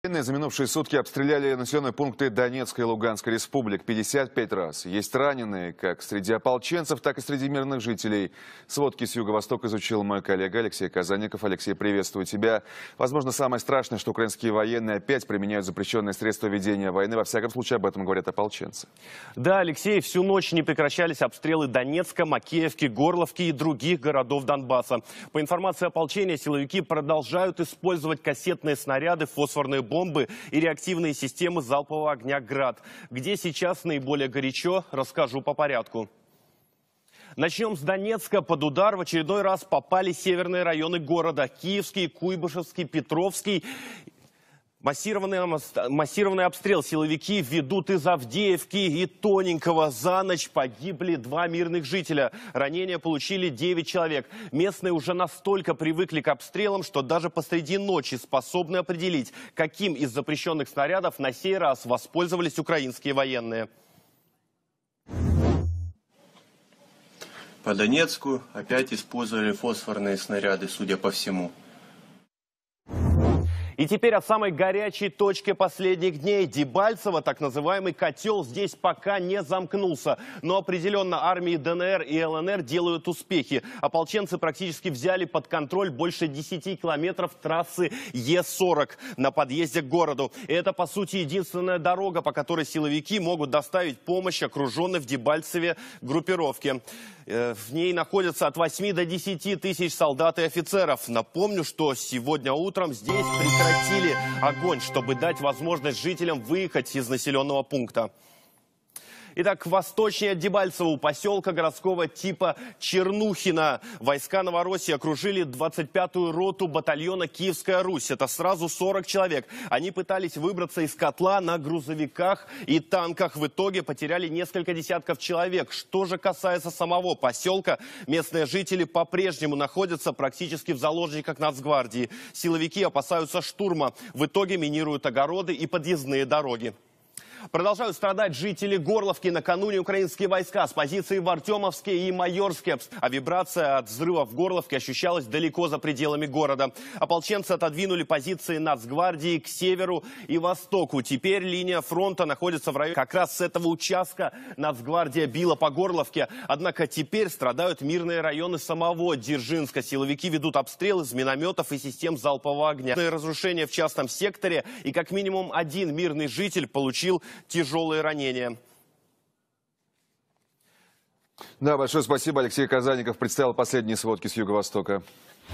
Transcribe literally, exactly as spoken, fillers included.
За минувшие сутки обстреляли населенные пункты Донецкой и Луганской республик пятьдесят пять раз. Есть раненые как среди ополченцев, так и среди мирных жителей. Сводки с юго-востока изучил мой коллега Алексей Казанников. Алексей, приветствую тебя. Возможно, самое страшное, что украинские военные опять применяют запрещенные средства ведения войны. Во всяком случае, об этом говорят ополченцы. Да, Алексей, всю ночь не прекращались обстрелы Донецка, Макеевки, Горловки и других городов Донбасса. По информации ополчения, силовики продолжают использовать кассетные снаряды, фосфорные бомбы и реактивные системы залпового огня «Град». Где сейчас наиболее горячо, расскажу по порядку. Начнем с Донецка. Под удар в очередной раз попали северные районы города. Киевский, Куйбышевский, Петровский. Массированный, массированный обстрел силовики ведут из Авдеевки и Тоненького. За ночь погибли два мирных жителя. Ранения получили девять человек. Местные уже настолько привыкли к обстрелам, что даже посреди ночи способны определить, каким из запрещенных снарядов на сей раз воспользовались украинские военные. По Донецку опять использовали фосфорные снаряды, судя по всему. И теперь о самой горячей точке последних дней. Дебальцево, так называемый котел, здесь пока не замкнулся. Но определенно армии ДНР и ЛНР делают успехи. Ополченцы практически взяли под контроль больше десяти километров трассы Е сорок на подъезде к городу. И это, по сути, единственная дорога, по которой силовики могут доставить помощь окруженной в Дебальцеве группировке. В ней находятся от восьми до десяти тысяч солдат и офицеров. Напомню, что сегодня утром здесь прекратили огонь, чтобы дать возможность жителям выехать из населенного пункта. Итак, восточнее от Дебальцева, у поселка городского типа Чернухино, войска Новороссии окружили двадцать пятую роту батальона «Киевская Русь». Это сразу сорок человек. Они пытались выбраться из котла на грузовиках и танках. В итоге потеряли несколько десятков человек. Что же касается самого поселка, местные жители по-прежнему находятся практически в заложниках Нацгвардии. Силовики опасаются штурма. В итоге минируют огороды и подъездные дороги. Продолжают страдать жители Горловки. Накануне украинские войска с позиции в Артемовске и Майорске. А вибрация от взрыва в Горловке ощущалась далеко за пределами города. Ополченцы отодвинули позиции Нацгвардии к северу и востоку. Теперь линия фронта находится в районе. Как раз с этого участка Нацгвардия била по Горловке. Однако теперь страдают мирные районы самого Дзержинска. Силовики ведут обстрелы из минометов и систем залпового огня. Разрушения в частном секторе, и как минимум один мирный житель получил тяжелые ранения. Да, большое спасибо. Алексей Казанников представил последние сводки с Юго-Востока.